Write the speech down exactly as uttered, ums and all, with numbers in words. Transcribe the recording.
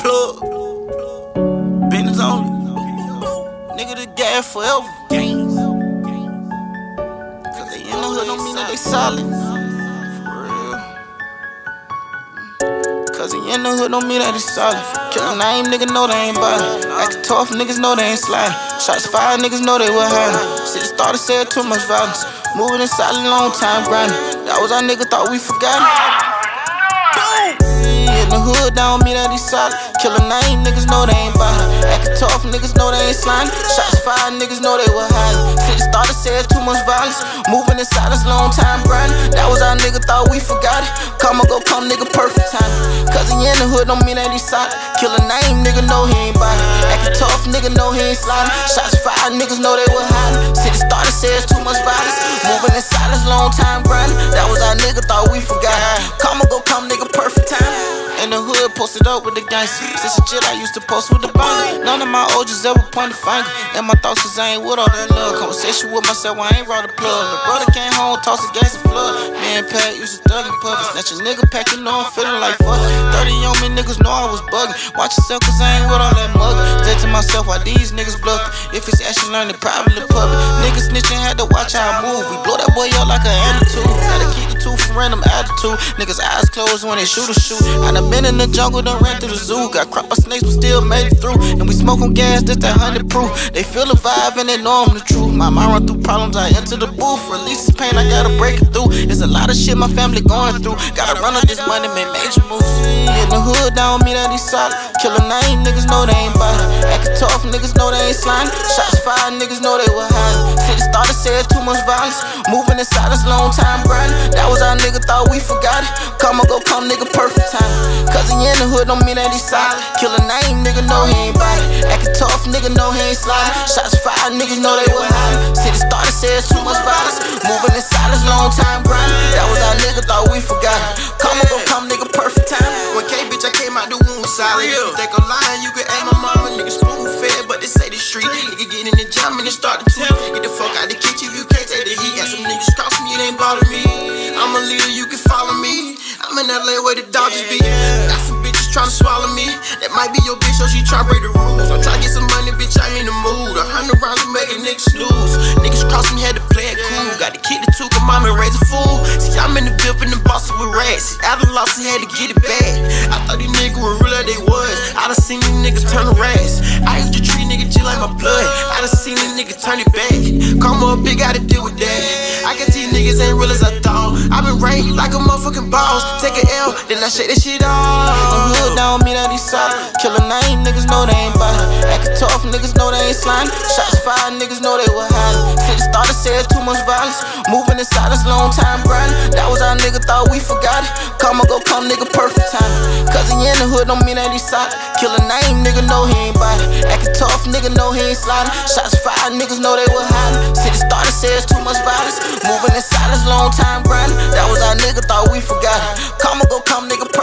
plug. Business only. Nigga, the gas forever. Cause they in the hood don't mean that they solid. For real. Cause they in the hood don't mean that they solid. Kill a name, nigga know they ain't body. Acting tough, niggas know they ain't sliding. Shots fired, niggas know they were hiding. City started saying too much violence. Moving inside a long time grinding. That was our nigga, thought we forgot him. In the hood, that don't mean that he solid. Kill a name, niggas know they ain't body. Acting tough, niggas know they ain't sliding. Shots fired, niggas know they were hiding. City started saying too much violence. Moving inside this long time grinding. That was our nigga, thought we forgot it. Come or go come, nigga, perfect time. Cause he in the hood, don't mean that he solid. Kill a name, nigga know he ain't body. Acting tough, nigga know he ain't sliding. Shots fired, niggas know they were hiding. City started saying too much violence. Moving inside this long time grinding. That was our nigga, thought we forgot it. Come or go come, nigga, perfect time. In the hood, posted up with the gangster. Since a jit, I used to post with the banger. None of my O Gs ever pointed finger. And my thoughts is I ain't with all that love. Conversation with myself, I ain't raw the plug. The brother came home, tossed the gas and flood. Me and Pat used to thug in public. Snatch a nigga pack, you know I'm feeling like fuck. thirty on me, niggas know I was bugging. Watch yourself, cause I ain't with all that mugging. Stay to myself why these niggas bluffing. If it's action, learn it private in public. Niggas snitching, had to watch how I move. We blow that boy up like an attitude. Gotta keep the two from random attitude. Niggas eyes closed when they shoot a shoot. I done been in the jungle, done ran through the zoo. Got crop by snakes, but still made it through. And we smoke on gas, that's that hundred proof. They feel the vibe and they know I'm the truth. My mind run through problems, I enter the booth. Release this pain, I gotta break it through. It's a lot of shit my family going through. Gotta run up this money, make major moves. In the hood, that don't mean that he solid. Kill a name, niggas know they ain't body. Acting tough, niggas know they ain't sliding. Shots fired, niggas know they were hiding. City started saying too much violence. Moving inside this long time grinding. That was our nigga, thought we forgot it. Come or go come, nigga, perfect time. Cause he in the hood, don't mean that he solid. Kill a name, nigga know he ain't body. Acting tough, nigga know he ain't sliding. Shots fired, niggas know they were hiding. City started saying too much violence. Moving inside this long time grinding. That was our nigga, thought we forgot it. Come or go come, nigga, perfect time. When K, bitch, I came out the womb solid. If you think I'm lying, you can ask my mama. Nigga spoon fed, but they say the street. Nigga get in the jam and they start to tell. Get the fuck out the kitchen if you can't take the heat. Got some niggas cross me, it ain't bother me. I'm a leader, you can follow me. I'm in L A where the Dodgers be. Got some bitches tryna swallow me. That might be your bitch, so she try break the rules. I'm tryna get some money, bitch, I'm in the mood. A hundred rounds will make a nigga snooze. Niggas cross me, had to play it cool. Got to keep the two, come mama raise a fool. See, I'm in the build in the boss with rats. See, I done lost and had to get it back. I thought these niggas were real like they was. I done seen these niggas turn to rats. I used to treat niggas just like my blood. I done seen these niggas turn it back. Come on, big, gotta deal with that. I guess these niggas ain't real as I thought. I been ranked like a motherfucking boss. Take a L, then I shake that shit off. In the hood, that don't mean that he solid. Kill a name, niggas know they ain't body. Acting tough, niggas know they ain't sliding. Shots fired, niggas know they were hiding. City started saying too much violence. Moving inside this long time grinding. That was our nigga, thought we forgot it. Come or go come, nigga, perfect time. Cause he in the hood, don't mean that he solid. Kill a name, nigga know he ain't body. Acting tough, nigga know he ain't sliding. Shots fired, niggas know they were hiding. City started saying too much violence. Moving inside this long time grinding. That was our nigga, thought we forgot it. Come or go come, nigga,